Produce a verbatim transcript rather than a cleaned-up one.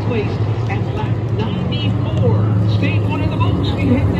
place at lap ninety-four. Stage one in the books. We head